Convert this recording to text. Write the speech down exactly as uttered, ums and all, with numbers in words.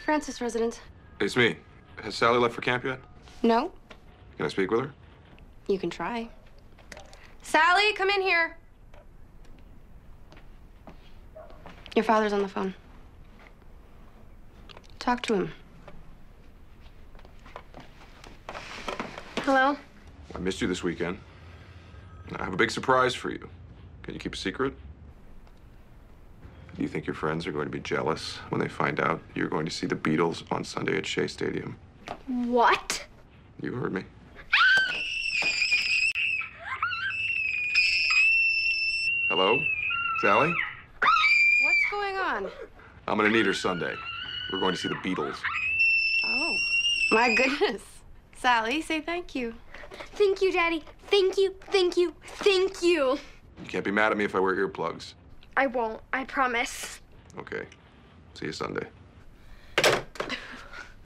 Francis resident. It's me. Has Sally left for camp yet? No. Can I speak with her? You can try. Sally, come in here. Your father's on the phone. Talk to him. Hello? I missed you this weekend. I have a big surprise for you. Can you keep a secret? Do you think your friends are going to be jealous when they find out you're going to see the Beatles on Sunday at Shea Stadium? What? You heard me. Hello? Sally? What's going on? I'm gonna need her Sunday. We're going to see the Beatles. Oh, my goodness. Sally, say thank you. Thank you, Daddy. Thank you, thank you, thank you. You can't be mad at me if I wear earplugs. I won't, I promise. Okay. See you Sunday.